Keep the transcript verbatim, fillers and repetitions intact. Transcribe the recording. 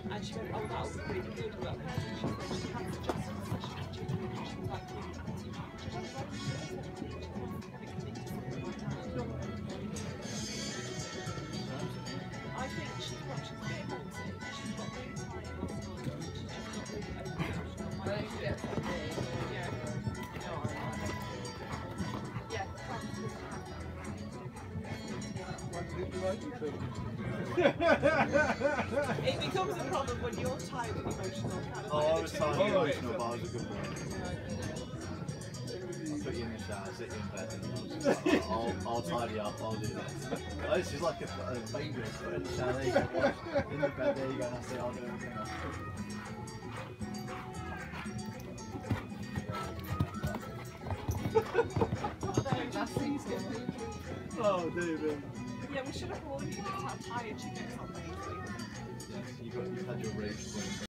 And she went, oh, that'll be really good. Well, she said she had suggested such a teaching and she was like, I think she's got, she's a bit haunted. She's got really tight last night. She's just got really over-emotional. I think she gets like me. Yeah. Yeah. It becomes a problem when you're tired and emotional. Kind of Oh, like I was tired and emotional, but I was a good boy. I'll put you in the shower, sit you in bed, and I'll, just, like, I'll, I'll tidy up, I'll do this. Oh, this is like a, a baby, put in the shower, there you go, wash, in the bed, there you go, and that's it, I'll do everything else. That's easy. Oh, David. Yeah, we should have warned you that's how tired she gets on days. Yes, you got, you've had your rage.